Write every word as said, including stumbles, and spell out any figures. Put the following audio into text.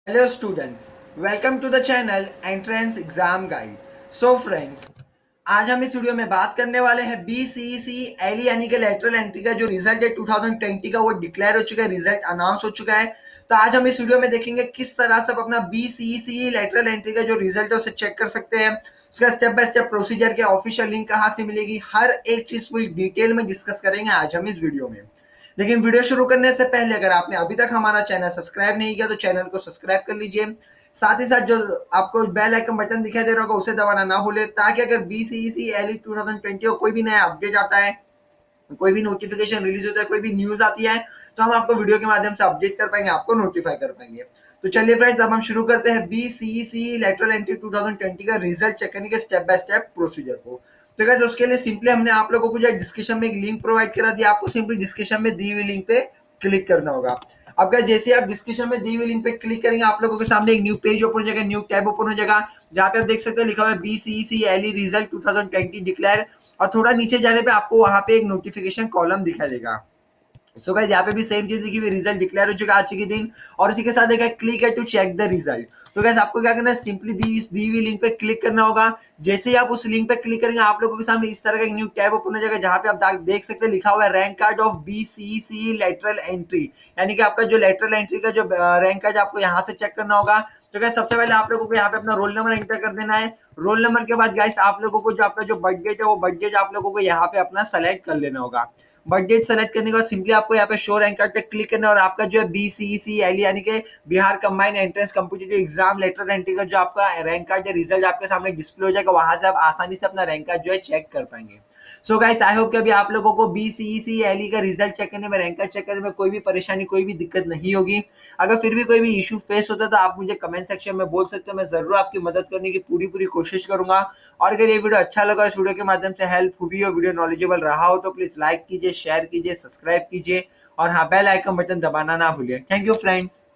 Hello students, welcome to the channel Entrance Exam Guide. So friends, आज हम इस video में बात करने वाले हैं बी सी सी एल यानी कि लेटरल एंट्री का जो रिजल्ट है ट्वेंटी ट्वेंटी का वो डिक्लेयर हो चुका है, रिजल्ट अनाउंस हो चुका है। तो आज हम इस वीडियो में देखेंगे किस तरह से आप अपना B C C lateral entry का जो रिजल्ट है उसे चेक कर सकते हैं, उसका स्टेप बाय स्टेप प्रोसीजर के ऑफिशियल लिंक कहाँ से मिलेगी, हर एक चीज फुल डिटेल में डिस्कस करेंगे आज हम इस वीडियो में। लेकिन वीडियो शुरू करने से पहले अगर आपने अभी तक हमारा चैनल सब्सक्राइब नहीं किया तो चैनल को सब्सक्राइब कर लीजिए। साथ ही साथ जो आपको बेल आइकन बटन दिखाई दे रहा होगा उसे दबाना ना भूले, ताकि अगर B C C L twenty twenty कोई भी नया अपडेट आता है, कोई भी नोटिफिकेशन रिलीज होता है, कोई भी न्यूज आती है, तो हम आपको वीडियो के माध्यम से अपडेट कर पाएंगे, आपको नोटिफाई कर पाएंगे। तो चलिए फ्रेंड्स, अब हम शुरू करते हैं B C C lateral entry twenty twenty का रिजल्ट चेक करने के स्टेप बाय स्टेप प्रोसीजर को। तो गाइस उसके लिए सिंपली हमने आप लोगों को जो डिस्क्रिप्शन में एक लिंक प्रोवाइड करा दिया, आपको सिंपली डिस्क्रिप्शन में दी हुई लिंक पे क्लिक करना होगा। अब गाइस जैसे आप डिस्क्रिप्शन में दी हुई लिंक पे क्लिक करेंगे, आप लोगों के सामने एक न्यू पेज ओपन हो जाएगा, न्यू टैब ओपन हो जाएगा, जहाँ पे आप देख सकते हैं लिखा हुआ है B C C L result twenty twenty declare. और थोड़ा नीचे जाने पे आपको वहां पे एक नोटिफिकेशन कॉलम दिखाई देगा। सो गाइस यहाँ पे भी सेम चीज देखिए, रिजल्ट डिक्लेयर हो चुका है आज के दिन, और इसी के साथ देखा क्लिक है टू चेक द रिजल्ट। तो गाइस आपको क्या करना है, सिंपली दी दी हुई लिंक पे क्लिक करना होगा। जैसे ही आप उस लिंक पे क्लिक करेंगे, आप लोगों के सामने इस तरह का एक न्यू टैब ओपन हो जाएगा, जहाँ पे आप देख सकते हैं लिखा हुआ है rank card of B C C lateral entry, यानी कि आपका जो लेटरल एंट्री का जो रैंक कार्ड आपको यहाँ से चेक करना होगा। तो गाइस सबसे पहले आप लोगों को यहाँ पे अपना रोल नंबर एंटर कर देना है। रोल नंबर के बाद गाइस आप लोगों को जो आपका जो बर्थ डेट है वो बर्थ डेट आप लोगों को यहाँ पे अपना सेलेक्ट कर लेना होगा। बर्थ डेट सेलेक्ट करने के बाद सिंपली आपको यहाँ पे शो रैंक कार्ड पे क्लिक करना है, और आपका जो है बी सी सी एल यानी कि Bihar combined entrance competitive exam letter entry का जो आपका रैंक कार्ड या रिजल्ट आपके सामने डिस्प्ले हो जाएगा, वहां से आप आसानी से अपना रैंक कार्ड जो है चेक कर पाएंगे। सो गाइस आई होप कि अभी आप लोगों को बी सी सी एल का रिजल्ट चेक करने में, रैंक कार्ड चेक करने में कोई भी परेशानी, कोई भी दिक्कत नहीं होगी। अगर फिर भी कोई भी इशू फेस होता है तो आप मुझे कमेंट सेक्शन में बोल सकते हो, मैं जरूर आपकी मदद करने की पूरी पूरी कोशिश करूंगा। और अगर ये वीडियो अच्छा लगा, इस वीडियो के माध्यम से हेल्प हुई हो, वीडियो नॉलेजेबल रहा हो, तो प्लीज लाइक कीजिए, शेयर कीजिए, सब्सक्राइब कीजिए, और हाँ बेल आइकन बटन दबाना ना भूलिए। Thank you friends.